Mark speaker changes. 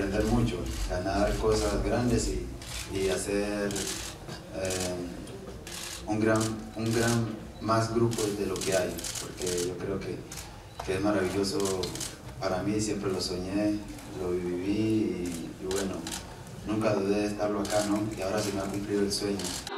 Speaker 1: aprender mucho, ganar cosas grandes y hacer un gran más grupo de lo que hay, porque yo creo que es maravilloso para mí, siempre lo soñé, lo viví y bueno, nunca dudé de estarlo acá, ¿no? Y ahora se me ha cumplido el sueño.